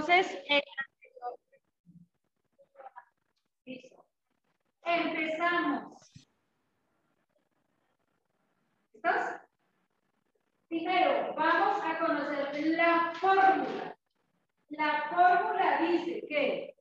Entonces, listo. Empezamos. ¿Listos? Primero, vamos a conocer la fórmula. La fórmula dice que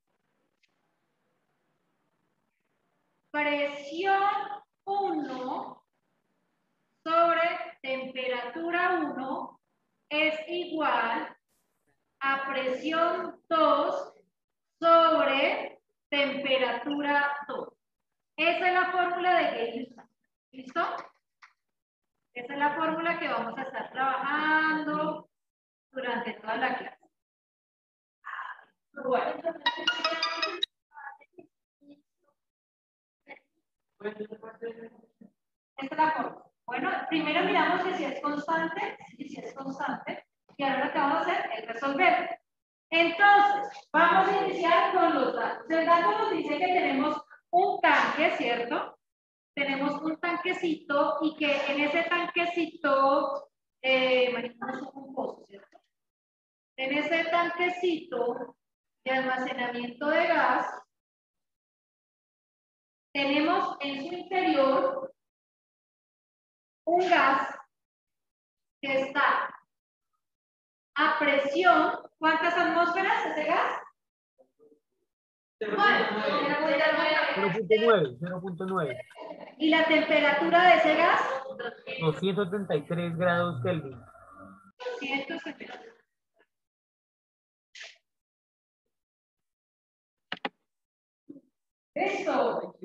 presión 1 sobre temperatura 1 es igual a presión 2 sobre temperatura 2. Esa es la fórmula de Gay-Lussac. ¿Listo? Esa es la fórmula que vamos a estar trabajando durante toda la clase. Bueno. Esta es la fórmula. Bueno, primero miramos que si es constante, y ahora lo que vamos a hacer es resolver. Entonces, vamos a iniciar con los datos. El dato nos dice que tenemos un tanque, ¿cierto? Tenemos un tanquecito y que en ese tanquecito, imaginemos un pozo, ¿cierto? En ese tanquecito de almacenamiento de gas, tenemos en su interior un gas que está a presión. ¿Cuántas atmósferas ese gas? 0.9. ¿Y la temperatura de ese gas? 233 grados Kelvin. 270. Esto,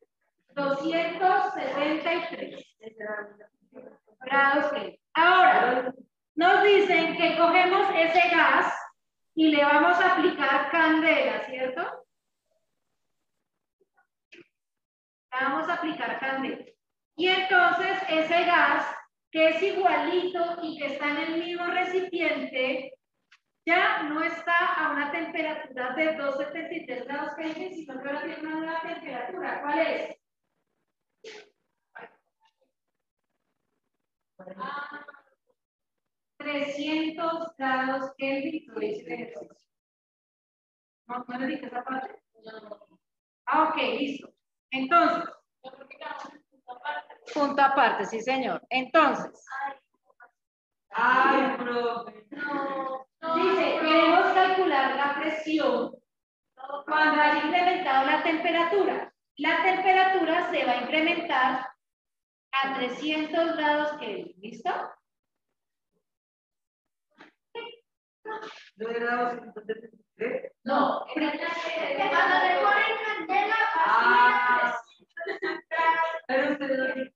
273 grados Kelvin. Ahora, nos dicen que cogemos ese gas y le vamos a aplicar candela, ¿cierto? Le vamos a aplicar candela. Y entonces ese gas, que es igualito y que está en el mismo recipiente, ya no está a una temperatura de 273 grados Kelvin, sino que ahora tiene una nueva temperatura. ¿Cuál es? 300 grados Kelvin, lo dice el ejercicio. ¿No le dije esa parte? No. Ah, ok, listo. Entonces, punto aparte, sí, señor. Entonces, dice, queremos calcular la presión cuando haya incrementado la temperatura. La temperatura se va a incrementar a 300 grados Kelvin. ¿Listo? No, cuando le ponen candela, pero ustedes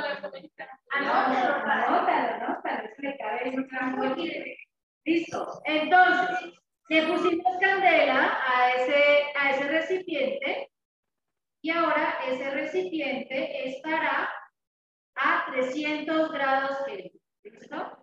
listo. Entonces, le pusimos candela a ese recipiente y ahora ese recipiente estará a 300 grados Kelvin. ¿Listo?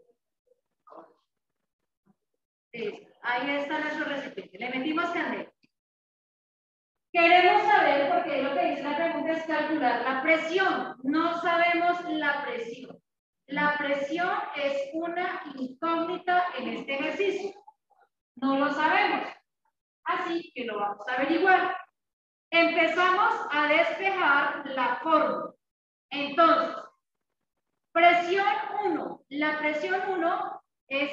Listo. Ahí está nuestro recipiente. Le metimos candela. Queremos saber, porque lo que dice la pregunta es calcular la presión. No sabemos la presión. La presión es una incógnita en este ejercicio. No lo sabemos. Así que lo vamos a averiguar. Empezamos a despejar la fórmula. Entonces, presión 1. La presión 1 es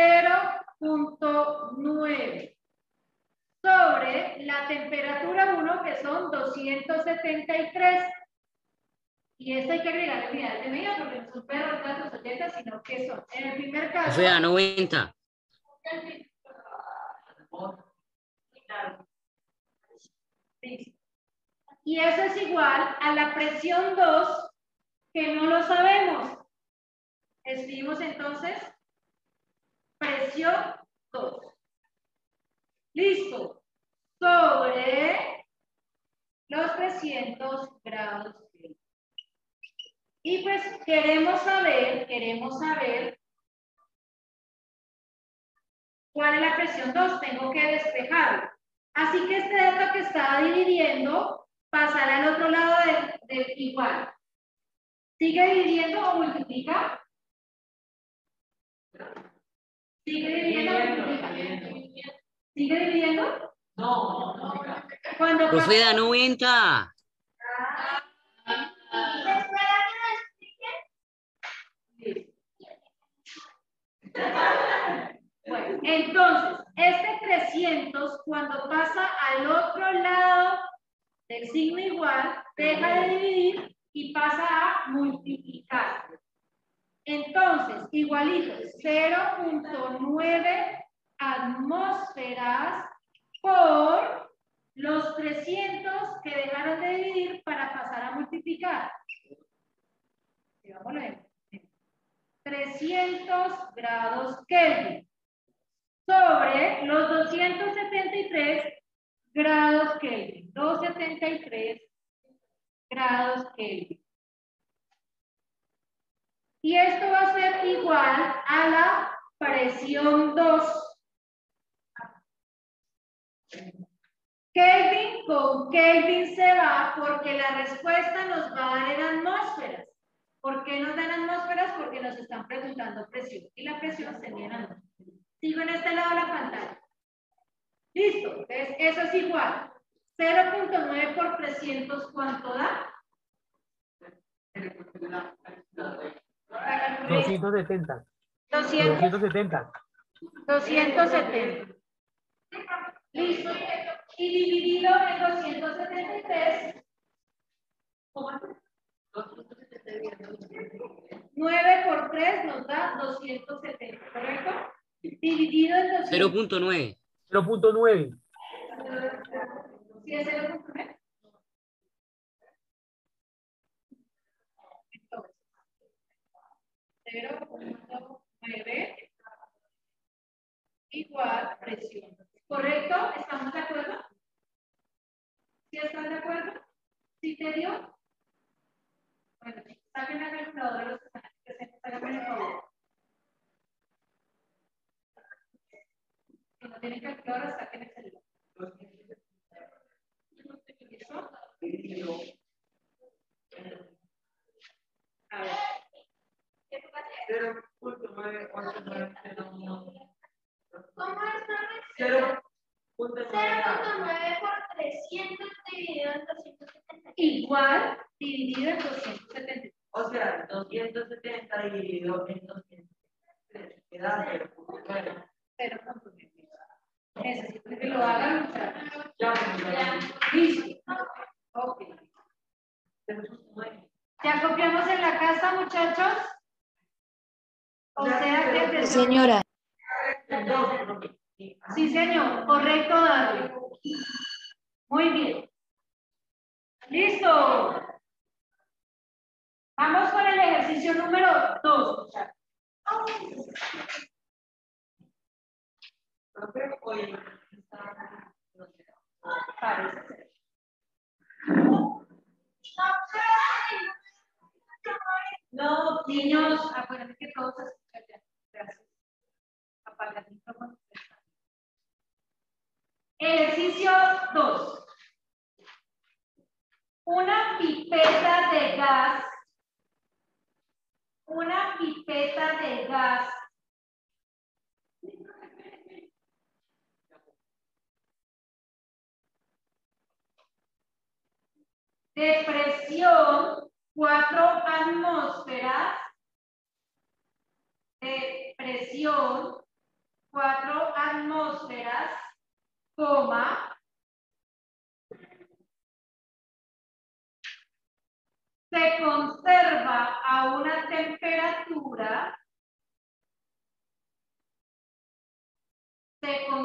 0.9 sobre la temperatura 1, que son 273. Y esto hay que agregar unidades de medida porque no son perros, gatos, solletas, sino que son, en el primer caso... O sea, 90. Y eso es igual a la presión 2, que no lo sabemos. Escribimos entonces presión 2. Listo. Sobre los 300 grados. Y pues queremos saber cuál es la presión 2. Tengo que despejarlo. Así que este dato que estaba dividiendo pasará al otro lado del igual. ¿Sigue dividiendo o multiplica? ¿Sigue dividiendo o multiplica? ¿Sigue dividiendo? No. Cuando Profe, da 90. Bueno, entonces, este 300, cuando pasa al otro lado del signo igual, deja de dividir y pasa a multiplicar. Entonces, igualito, 0.9 atmósferas por los 300 que dejaron de dividir para pasar a multiplicar. Vamos a ver. 300 grados Kelvin sobre los 273 grados Kelvin. 273 grados Kelvin. Y esto va a ser igual a la presión 2. Kelvin con Kelvin se va porque la respuesta nos va a dar en atmósferas. ¿Por qué nos dan atmósferas? Porque nos están preguntando presión. Y la presión se mide en atmósferas. Sigo en este lado de la pantalla. Listo. Entonces, eso es igual. 0.9 por 300, ¿cuánto da? 270. 270. 270. Listo. Y dividido en 273. 9 por 3 nos da 270, ¿correcto? Dividido en 200. 0.9. 0.9. ¿Sí es 0.9? Entonces, 0.9 igual presión. ¿Correcto? ¿Estamos de acuerdo? ¿Sí están de acuerdo? ¿Sí te dio? Bueno, saquen la calculadora los que se hagan el favor. Si no tienen calculadora, saquen el celular. ¿Listo? A ver. 0.98901. ¿Cómo es? 0.9 por 300 dividido en 270. Igual dividido en 270. O sea, 270 dividido en 270. Queda 0.9. 0.9. Necesito que lo hagan, muchachos. Ya. Listo. Ok. ¿Ya copiamos en la casa, muchachos? O sea que... Señora. Sí, señor. Correcto, David. Muy bien. Listo. Vamos con el ejercicio número 2, muchachos. Parece ser. No, niños, acuérdense que todos se escuchan ya. Gracias. Apaga el micrófono. Ejercicio 2. Una pipeta de gas. Una pipeta de gas. De presión 4 atmósferas. De presión 4 atmósferas, coma, se conserva a una temperatura, de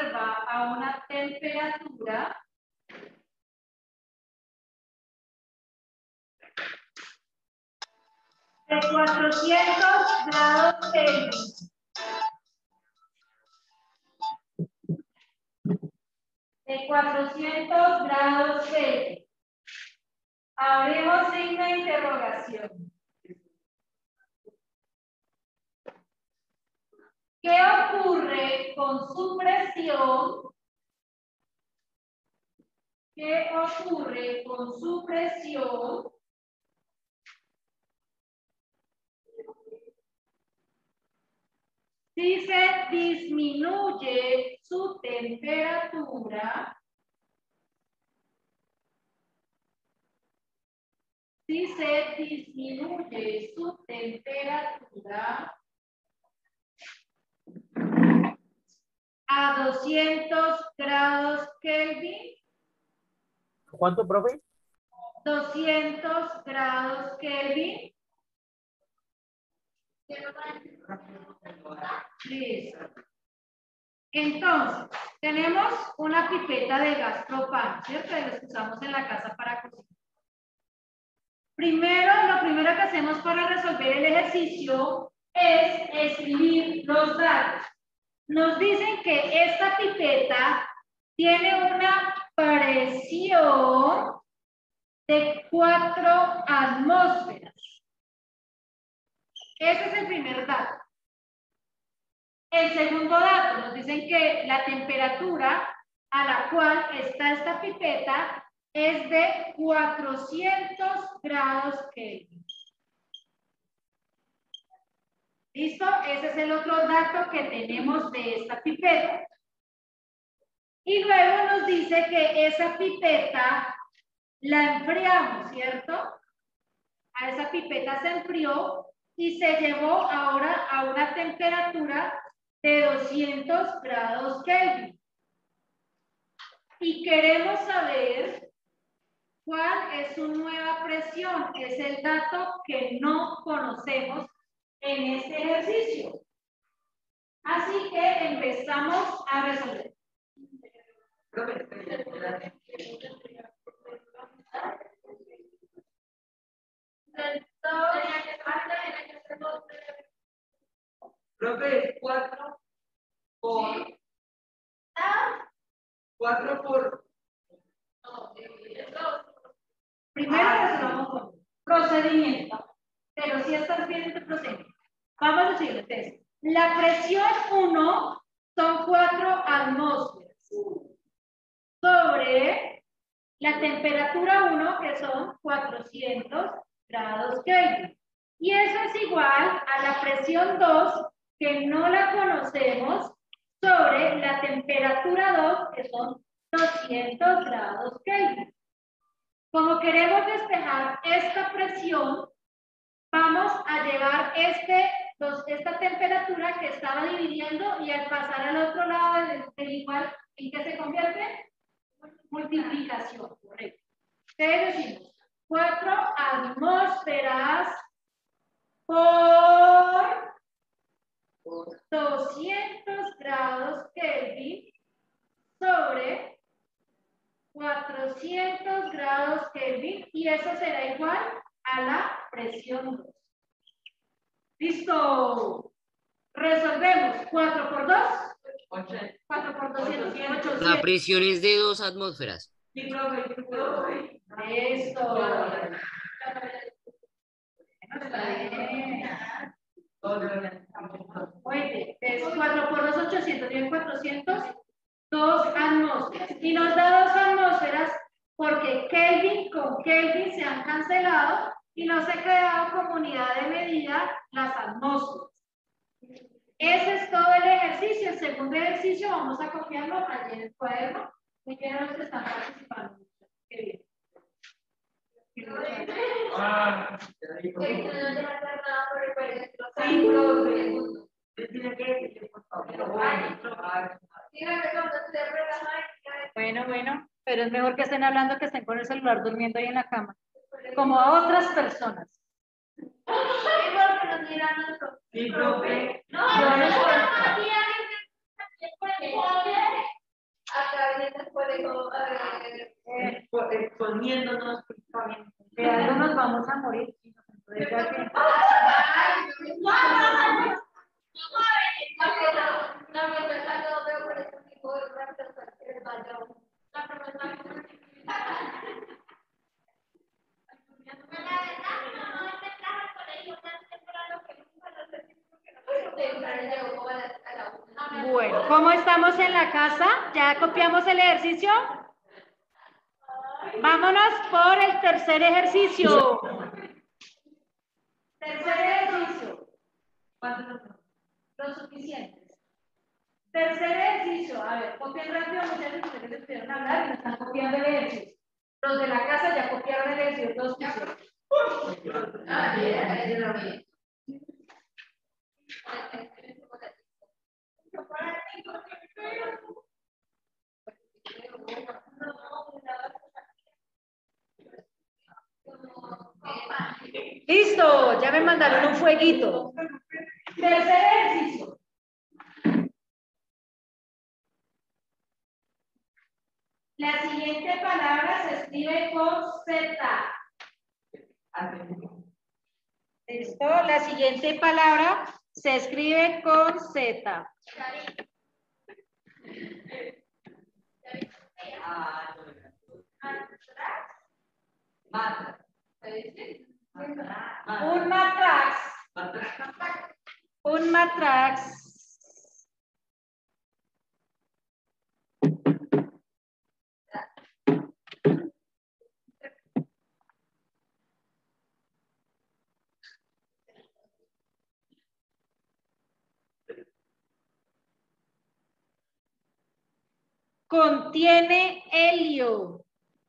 400 grados Kelvin. De 400 grados Kelvin. Abrimos signo de interrogación. ¿Qué ocurre con su presión? ¿Qué ocurre con su presión? Si se disminuye su temperatura, a 200 grados Kelvin, ¿Cuánto, profe? 200 grados Kelvin. Listo. Entonces, tenemos una pipeta de gas propano, ¿cierto? De los que usamos en la casa para cocinar. Lo primero que hacemos para resolver el ejercicio es escribir los datos. Nos dicen que esta pipeta tiene una presión de 4 atmósferas. Ese es el primer dato. El segundo dato, nos dicen que la temperatura a la cual está esta pipeta es de 400 grados Kelvin. ¿Listo? Ese es el otro dato que tenemos de esta pipeta. Y luego nos dice que esa pipeta la enfriamos, ¿cierto? A esa pipeta se enfrió y se llevó ahora a una temperatura de 200 grados Kelvin. Y queremos saber cuál es su nueva presión. Es el dato que no conocemos en este ejercicio. Así que empezamos a resolver. Profe, 4 por 4 por. Primero resolvamos con procedimiento. Pero si estás bien tu procedimiento. Vamos a decirle entonces. La presión 1 son 4 atmósferas. Sobre la temperatura 1, que son 400 grados Kelvin. Y eso es igual a la presión 2, que no la conocemos, sobre la temperatura 2, que son 200 grados Kelvin. Como queremos despejar esta presión, vamos a llevar esta temperatura que estaba dividiendo y al pasar al otro lado del igual, ¿en qué se convierte? Multiplicación, correcto. Entonces decimos 4 atmósferas por 200 grados Kelvin sobre 400 grados Kelvin y eso será igual a la presión 2. ¿Listo? Resolvemos 4 por 2. 4 por 200, 800. La presión es de 2 atmósferas. Sí, profe. Esto. Muy bien. Es 4 por 2, 800. Tienen 400. 2 atmósferas. Y nos da 2 atmósferas porque Kelvin con Kelvin se han cancelado y nos ha quedado como unidad de medida las atmósferas. Ese es todo el ejercicio. El segundo ejercicio vamos a copiarlo allí en el cuaderno. Muy bien, los que están participando. Qué bien. Bueno, pero es mejor que estén hablando que estén con el celular durmiendo ahí en la cama. Como a otras personas. Sí, profe. Yo no sé. Exponiéndonos. De algo nos vamos a morir. Entonces, ya que... Bueno, ¿cómo estamos en la casa? ¿Ya copiamos el ejercicio? Vámonos por el tercer ejercicio. Tercer ejercicio. Los suficientes. Tercer ejercicio. A ver, copien rápido, muchachos, ustedes se pudieron hablar y me están copiando el ejercicio. Los de la casa ya copiaron el ejercicio, todos pusieron. Listo, ya me mandaron un fueguito. Tercer ejercicio. La siguiente palabra se escribe con Z. ¿Listo? La siguiente palabra se escribe con Z. Un matrax. Un matrax. Contiene helio.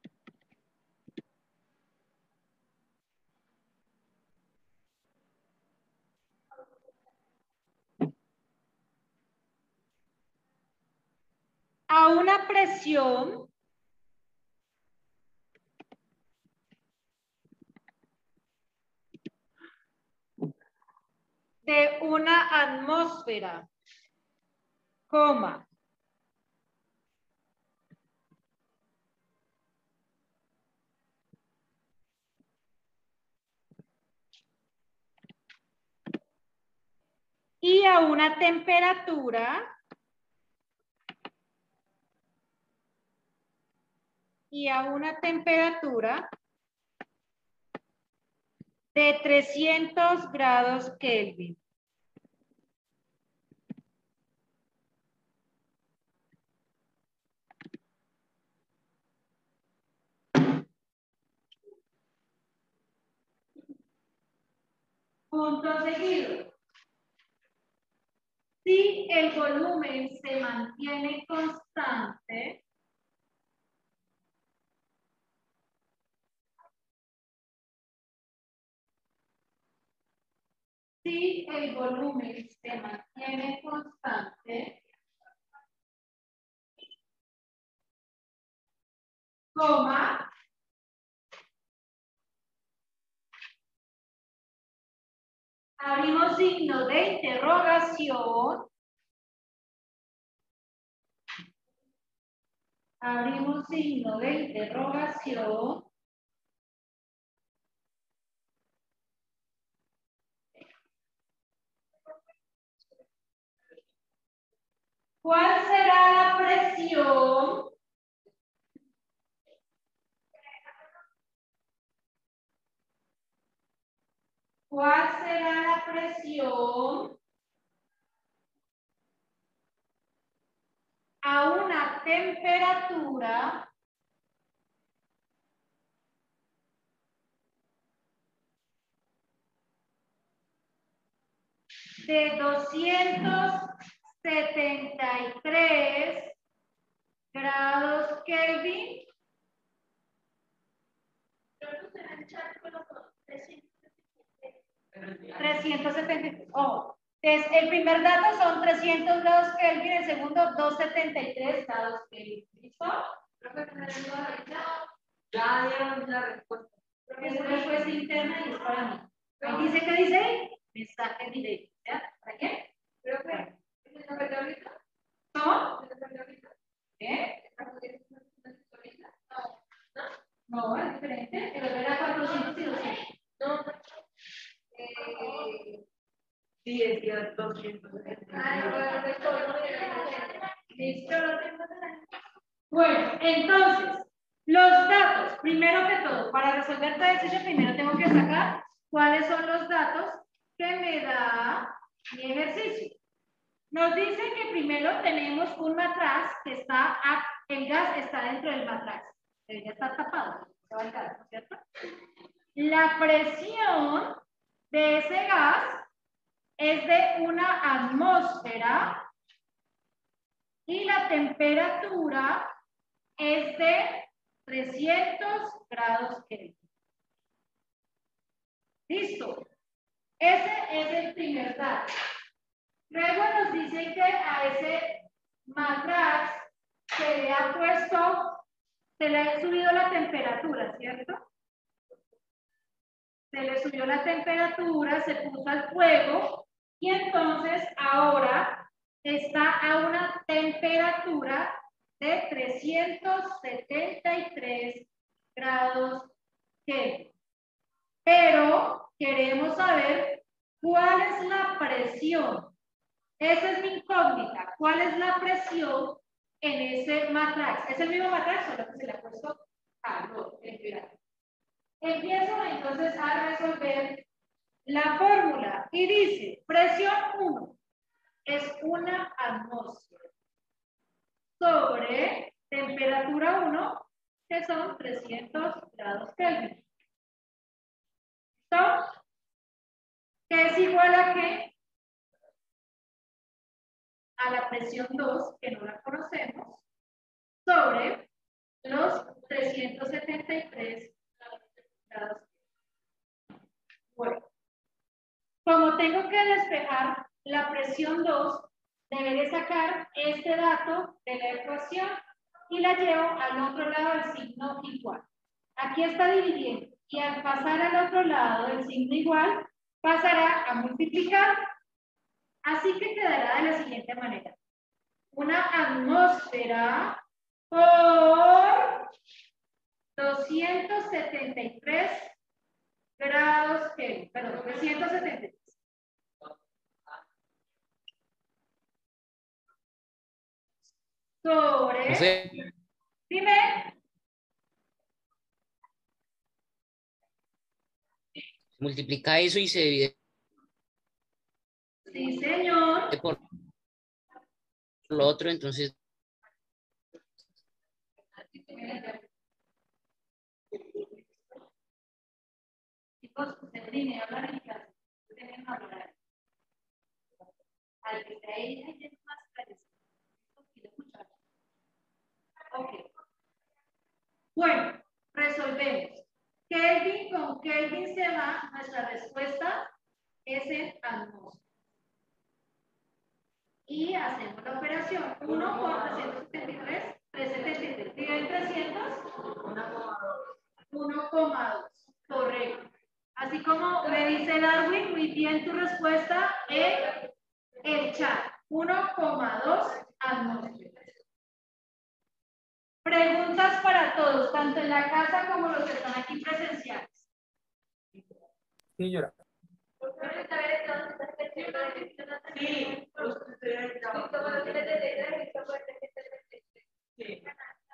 A una presión de una atmósfera, coma. Y a una temperatura de 300 grados Kelvin. Punto seguido. Si el volumen se mantiene constante, coma, abrimos signo de interrogación. Abrimos signo de interrogación. ¿Cuál será la presión? ¿Cuál será la presión a una temperatura de 273 grados Kelvin? 373. Oh, entonces, el primer dato son 300 grados Kelvin, el segundo 273 grados Kelvin. ¿Listo? Ya dieron la respuesta. Es una respuesta interna y es para mí. Ahí dice, ¿qué dice? Mensaje directo. ¿Ya? ¿Para qué? ¿Cómo? ¿Qué? No, es diferente. Pero era 400 y 200. Sí, decía 200. ¿Listo? Bueno, entonces, los datos, primero que todo, para resolver todo esto, primero tengo que sacar cuáles son los datos que me da mi ejercicio. Nos dice que primero tenemos un matraz que está, el gas está dentro del matraz, pero ya está tapado, se va el gas, ¿no es cierto? La presión de ese gas es de una atmósfera y la temperatura es de 300 grados Kelvin. Listo. Ese es el primer dato. Luego nos dice que a ese matraz se le ha puesto, se le ha subido la temperatura, ¿cierto? Se le subió la temperatura, se puso al fuego y entonces ahora está a una temperatura de 373 grados Kelvin. Pero queremos saber cuál es la presión. Esa es mi incógnita. ¿Cuál es la presión en ese matraz? ¿Es el mismo matraz? Solo que se le ha puesto calor, temperatura. Empiezo entonces a resolver la fórmula y dice, presión 1 es una atmósfera sobre temperatura 1, que son 300 grados Kelvin. ¿Listo? ¿Qué es igual a qué? A la presión 2, que no la conocemos, sobre los 373 grados. Bueno, como tengo que despejar la presión 2, deberé sacar este dato de la ecuación y la llevo al otro lado del signo igual. Aquí está dividiendo y al pasar al otro lado del signo igual, pasará a multiplicar. Así que quedará de la siguiente manera. Una atmósfera por 273 grados Kelvin, perdón, 373. Sobre, Profe, dime, multiplica eso y se divide sí señor, por lo otro, entonces chicos, ustedes vinieron a hablar en casa, ustedes vinieron a hablar, al que está ahí, hay más clases, ok, bueno, resolvemos. Kelvin con Kelvin se va, nuestra respuesta es en atmósfera. Y hacemos la operación 1 por 373, 373 dividido en 300, 1,2, correcto. Así como me dice Darwin, muy bien tu respuesta en el chat, 1,2 atmósferas. Preguntas para todos, tanto en la casa como los que están aquí presenciales. Señora. Sí, sí.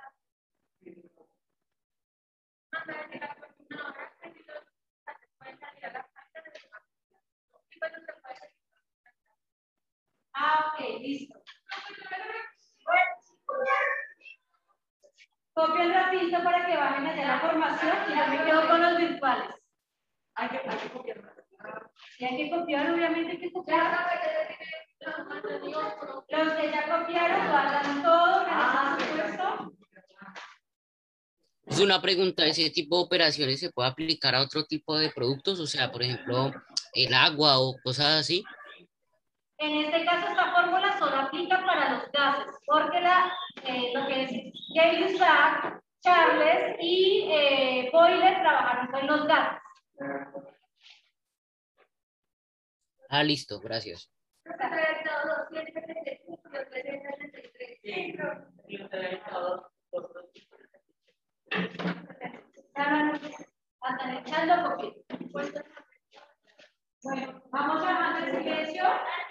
Ah, ok, listo. Copien rapidito para que bajen allá la formación y yo me quedo con los virtuales. Hay que copiar. Si hay que copiar, obviamente hay que copiar. Los que ya copiaron, guardan todo, por supuesto. es una pregunta, ¿ese tipo de operaciones se puede aplicar a otro tipo de productos? O sea, por ejemplo, el agua o cosas así. En este caso, esta fórmula solo aplica para los gases, porque lo que es Gay Lussac, Charles y Boyle trabajaron con los gases. Ah, listo, gracias. Están echando poquito. Bueno, vamos a hacer silencio.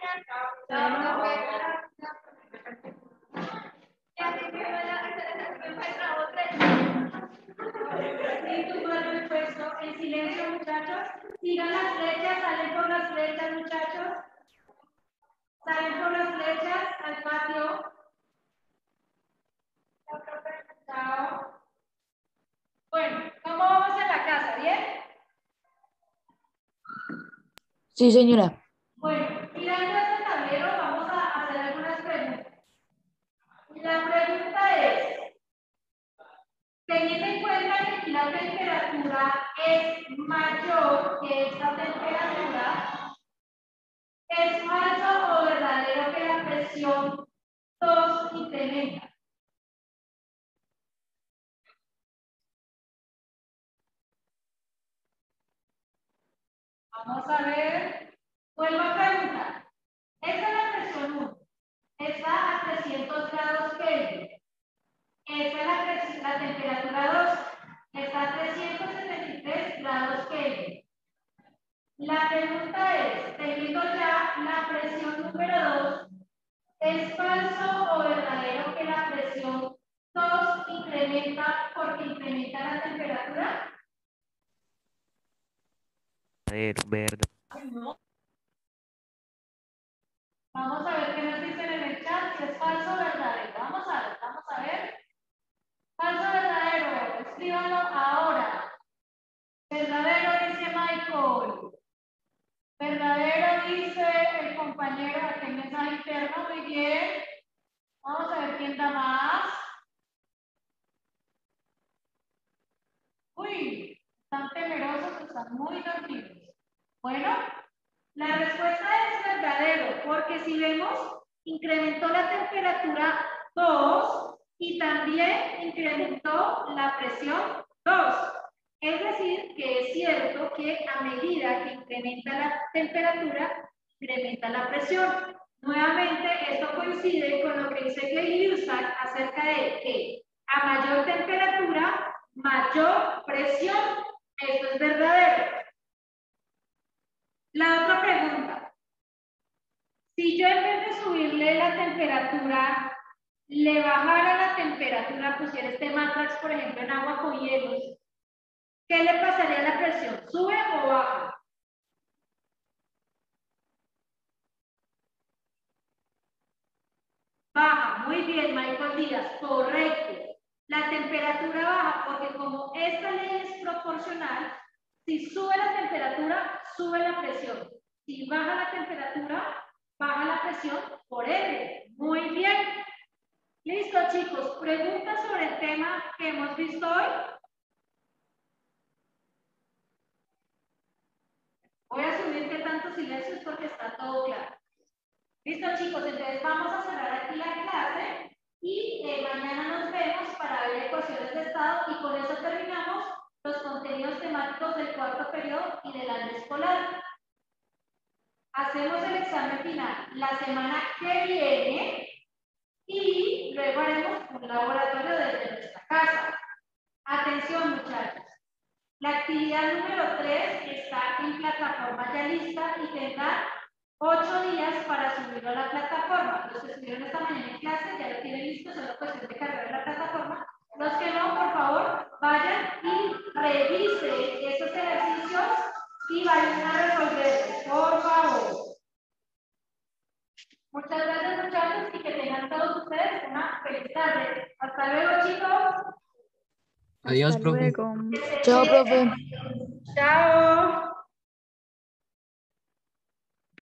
En silencio, muchachos. Sigan las flechas, salen por las flechas, muchachos. Salen por las flechas al patio. Chao. Bueno, ¿cómo vamos en la casa? ¿Bien? Sí, señora. Bueno, esta temperatura es mayor que esta temperatura, ¿es falso o verdadero que la presión 2 incrementa? Vamos a ver. Vuelvo a preguntar. Esta es la presión 1. Está a 300 grados Kelvin. Esta es la temperatura 2. Está a 373 grados Kelvin. La pregunta es, teniendo ya la presión número 2, ¿es falso o verdadero que la presión 2 incrementa porque incrementa la temperatura? Verdadero. Vamos a ver qué nos dicen en el chat, si es falso o verdadero. Vamos a ver. Falso o verdadero, escríbanlo ahora. Verdadero dice Michael. Verdadero dice el compañero, aquí el mensaje interno, muy bien. Vamos a ver quién da más. Uy, están temerosos, están muy dormidos. Bueno, la respuesta es verdadero, porque si vemos, incrementó la temperatura 2 y también incrementó la presión 2. Es decir, que es cierto que a medida que incrementa la temperatura, incrementa la presión. Nuevamente, esto coincide con lo que dice Gay-Lussac acerca de que a mayor temperatura, mayor presión. Esto es verdadero. La otra pregunta. Si yo en vez de subirle la temperatura, le bajara la temperatura, pusiera este Matrax, por ejemplo, en agua con hielos, ¿qué le pasaría a la presión? ¿Sube o baja? Baja, muy bien, Michael Díaz, correcto. La temperatura baja porque como esta ley es proporcional, si sube la temperatura, sube la presión. Si baja la temperatura, baja la presión por ende. Muy bien. Listo, chicos. ¿Preguntas sobre el tema que hemos visto hoy? Voy a subir que tanto silencio es porque está todo claro. Listo, chicos. Entonces vamos a cerrar aquí la clase y mañana nos vemos para ver ecuaciones de estado y con eso terminamos los contenidos temáticos del cuarto periodo y del año escolar. Hacemos el examen final la semana que viene y luego haremos un laboratorio desde nuestra casa. Atención, muchachos. La actividad número 3 está en plataforma ya lista y tendrá 8 días para subirlo a la plataforma. Los que estuvieron esta mañana en clase ya lo tienen listo, solo cuestión de cargar la plataforma. Los que no, por favor, vayan y revisen esos ejercicios y vayan a resolverlos, por favor. Muchas gracias, muchachos, y que tengan todos ustedes una feliz tarde. Hasta luego, chicos. Adiós, Hasta profe. luego. Chao, profe. Chao.